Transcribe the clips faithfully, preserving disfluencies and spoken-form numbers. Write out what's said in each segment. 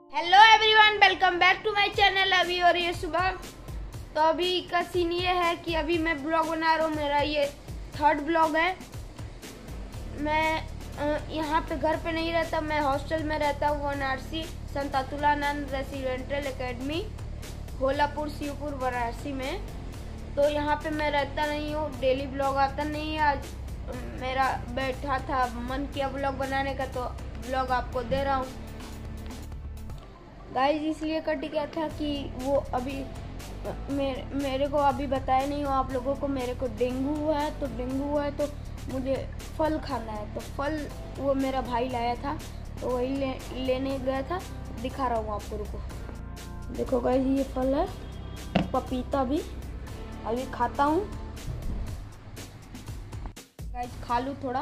Hello everyone, welcome back to my channel. अभी और ये सुबह तो अभी का सीन ये है कि अभी मैं ब्लॉग बना रहा हूँ। मेरा ये थर्ड ब्लॉग है। मैं यहाँ पे घर पे नहीं रहता, मैं हॉस्टल में रहता हूँ। वाराणसी संत अतुलानंद रेसिडेंटल एकेडमी, होलापुर, शिवपुर, वाराणसी में। तो यहाँ पे मैं रहता नहीं हूँ, डेली ब्लॉग आता नहीं है। आज मेरा बैठा था, मन किया ब्लॉग बनाने का, तो ब्लॉग आपको दे रहा हूँ गाइस। इसलिए कट गया था कि वो अभी मेरे, मेरे को अभी बताया नहीं हो आप लोगों को। मेरे को डेंगू हुआ है, तो डेंगू हुआ है तो मुझे फल खाना है। तो फल वो मेरा भाई लाया था, तो वही ले, लेने गया था। दिखा रहा हूँ आपको, रुको। देखो गाइस, ये फल है पपीता। भी अभी खाता हूँ गाइस, खा लूँ थोड़ा,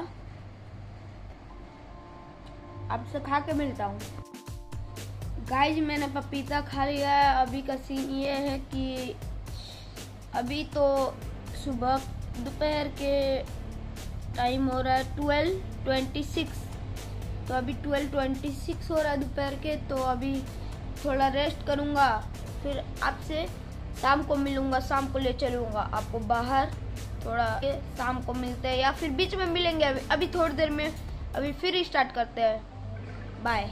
आपसे खा के मिलता हूँ गाइज। मैंने पपीता खा लिया है। अभी का सीन ये है कि अभी तो सुबह दोपहर के टाइम हो रहा है ट्वेल्व ट्वेंटी सिक्स। तो अभी ट्वेल्व ट्वेंटी सिक्स हो रहा है दोपहर के। तो अभी थोड़ा रेस्ट करूँगा, फिर आपसे शाम को मिलूँगा। शाम को ले चलूँगा आपको बाहर, थोड़ा शाम को मिलते हैं या फिर बीच में मिलेंगे। अभी अभी थोड़ी देर में अभी फिर स्टार्ट करते हैं। Bye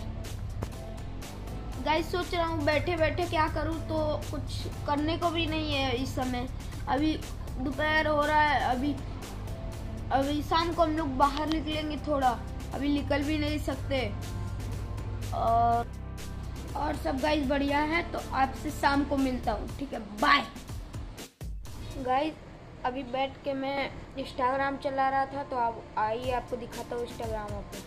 guys. सोच रहा हूँ बैठे बैठे क्या करूँ, तो कुछ करने को भी नहीं है इस समय। अभी दोपहर हो रहा है। अभी अभी शाम को हम लोग बाहर निकलेंगे थोड़ा, अभी निकल भी नहीं सकते। और और सब गाइस बढ़िया है, तो आपसे शाम को मिलता हूँ, ठीक है। Bye guys. अभी बैठ के मैं इंस्टाग्राम चला रहा था, तो अब आइए आपको दिखाता हूँ इंस्टाग्राम पे।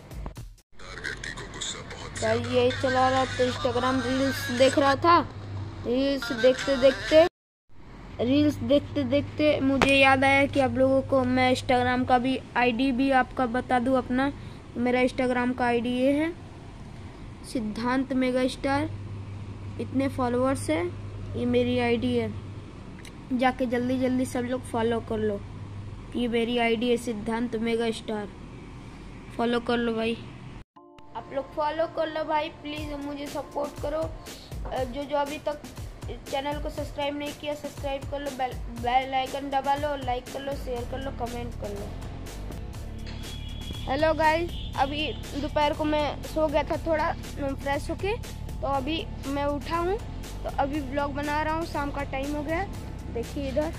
गाइस यही चला रहा, तो इंस्टाग्राम रील्स देख रहा था। रील्स देखते देखते रील्स देखते देखते मुझे याद आया कि आप लोगों को मैं इंस्टाग्राम का भी आईडी भी आपका बता दूं अपना। मेरा इंस्टाग्राम का आईडी ये है, सिद्धांत मेगा स्टार। इतने फॉलोअर्स है, ये मेरी आईडी है। जाके जल्दी जल्दी सब लोग फॉलो कर लो। ये मेरी आईडी है, सिद्धांत मेगा स्टार। फॉलो कर लो भाई, आप लोग फॉलो कर लो भाई, प्लीज़ मुझे सपोर्ट करो। जो जो अभी तक चैनल को सब्सक्राइब नहीं किया, सब्सक्राइब कर लो, बेल बेल आइकन दबा लो, लाइक कर लो, शेयर कर लो, कमेंट कर लो। हेलो गाइस, अभी दोपहर को मैं सो गया था थोड़ा फ्रेश होके, तो अभी मैं उठा हूँ, तो अभी ब्लॉग बना रहा हूँ। शाम का टाइम हो गया, देखिए इधर।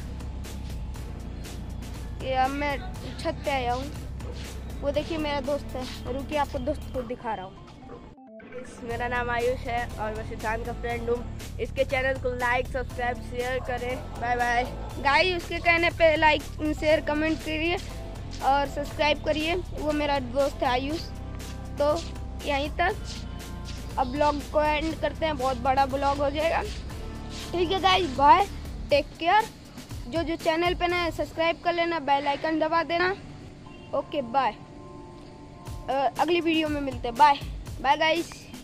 ये अब मैं छत पे आया हूँ, वो देखिए मेरा दोस्त है। रुकिए आपको दोस्त को दिखा रहा हूँ। मेरा नाम आयुष है और मैं सिद्धांत का फ्रेंड हूँ। इसके चैनल को लाइक, सब्सक्राइब, शेयर करें। Bye bye guys. उसके कहने पे लाइक, शेयर, कमेंट करिए और सब्सक्राइब करिए। वो मेरा दोस्त है आयुष। तो यहीं तक अब ब्लॉग को एंड करते हैं, बहुत बड़ा ब्लॉग हो जाएगा, ठीक है गाइस। Bye, take care. जो जो चैनल पे ना सब्सक्राइब कर लेना, बेल आइकन दबा देना। ओके बाय, अगली वीडियो में मिलते हैं। Bye bye guys.